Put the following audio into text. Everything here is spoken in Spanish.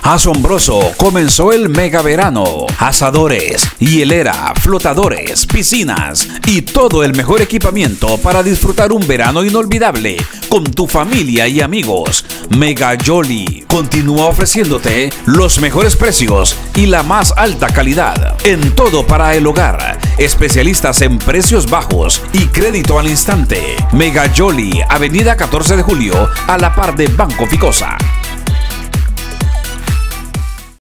Asombroso, comenzó el mega verano. Asadores, hielera, flotadores, piscinas y todo el mejor equipamiento para disfrutar un verano inolvidable con tu familia y amigos. Mega Jolly continúa ofreciéndote los mejores precios y la más alta calidad en todo para el hogar. Especialistas en precios bajos y crédito al instante. Mega Jolly, Avenida 14 de Julio, a la par de Banco Ficosa.